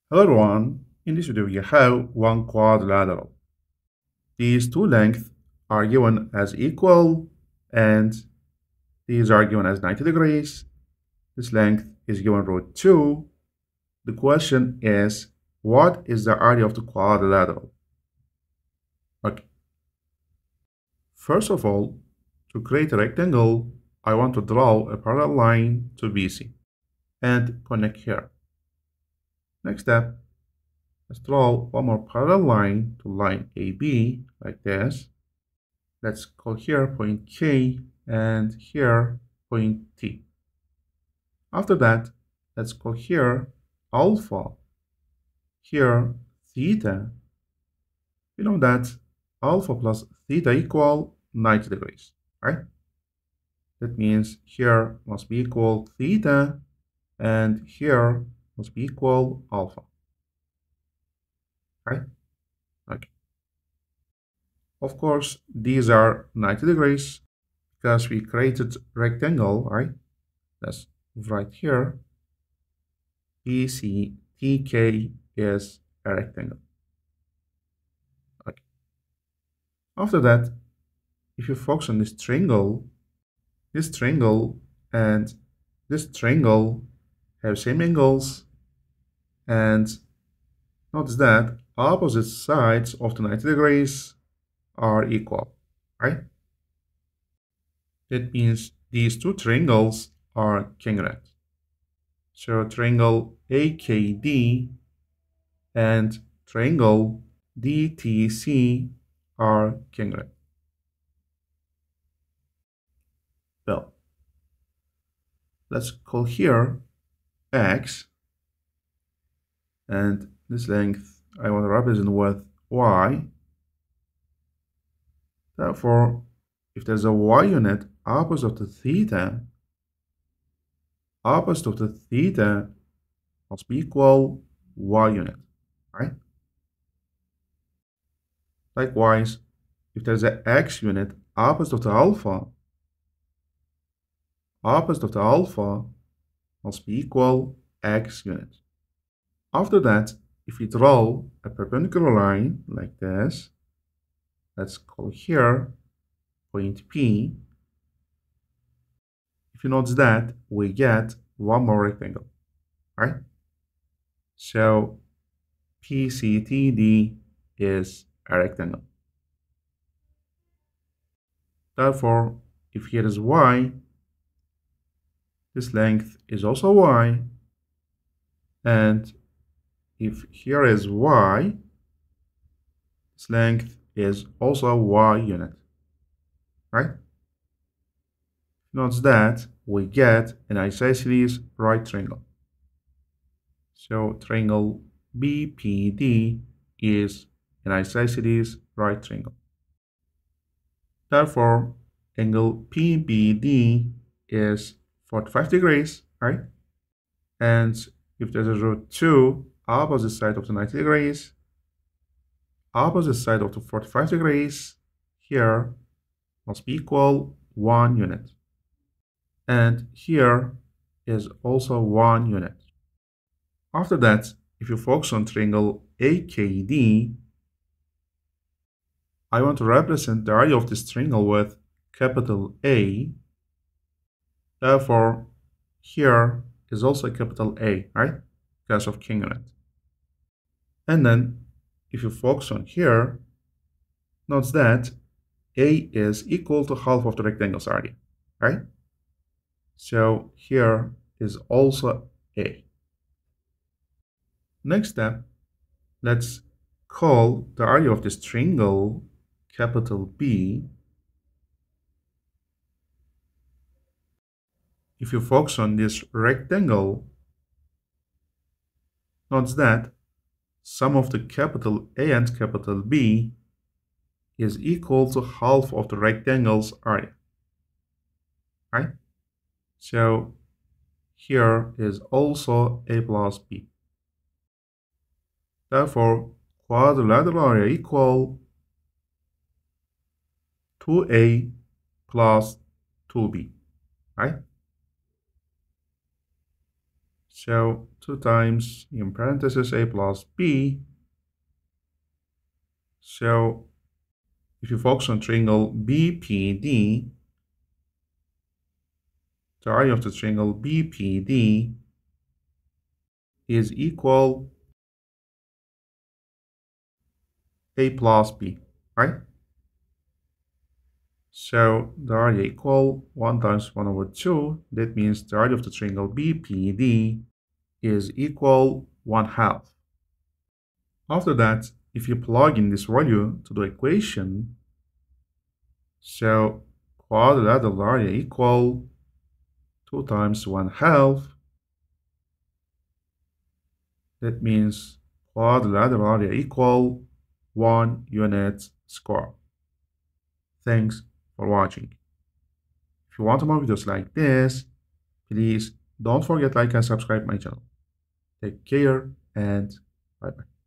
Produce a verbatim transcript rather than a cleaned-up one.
Hello everyone, in this video we have one quadrilateral. These two lengths are given as equal and these are given as ninety degrees. This length is given root two. The question is, what is the area of the quadrilateral? Okay. First of all, to create a rectangle, I want to draw a parallel line to B C and connect here. Next step, let's draw one more parallel line to line A B like this. Let's call here point K and here point T. After that, let's call here alpha, here theta. We know that alpha plus theta equal ninety degrees, right? That means here must be equal theta and here must be equal alpha, right? Okay. Of course, these are ninety degrees because we created rectangle, right? Let's write here. B C T K is a rectangle. Okay. After that, if you focus on this triangle, this triangle and this triangle have same angles, and notice that opposite sides of the ninety degrees are equal, right? That means these two triangles are congruent. So triangle A K D and triangle D T C are congruent. Well, let's call here X, and this length I want to represent with Y. Therefore, if there's a Y unit opposite of the theta, opposite of the theta must be equal Y unit, right? Likewise, if there's an X unit opposite of the alpha, opposite of the alpha must be equal X unit. After that, if we draw a perpendicular line like this, let's call here point P. If you notice that, we get one more rectangle, right? So P C T D is a rectangle. Therefore, if here is Y, this length is also Y, and if here is Y, this length is also Y unit, right? Notice that we get an isosceles right triangle. So triangle B P D is an isosceles right triangle. Therefore, angle P B D is forty-five degrees, right? And if there's a root two, opposite side of the ninety degrees, opposite side of the forty-five degrees, here must be equal one unit. And here is also one unit. After that, if you focus on triangle A K D, I want to represent the area of this triangle with capital A. Therefore, here is also a capital A, right? Because of congruent. And then, if you focus on here, notice that A is equal to half of the rectangle's area, right? So here is also A. Next step, let's call the area of this triangle capital B. If you focus on this rectangle, notice that sum of the capital A and capital B is equal to half of the rectangle's area, right? So here is also A plus B. Therefore, quadrilateral area equal two A plus two B, right? So two times in parentheses a plus b. So if you focus on triangle B P D, the area of the triangle B P D is equal a plus b, right? So the area equal one times one over two. That means the area of the triangle B P D is equal one half. After that, if you plug in this value to the equation, so quadrilateral area equal two times one half. That means quadrilateral area equal one unit square. Thanks for watching. If you want more videos like this, please don't forget to like and subscribe my channel. Take care and bye bye.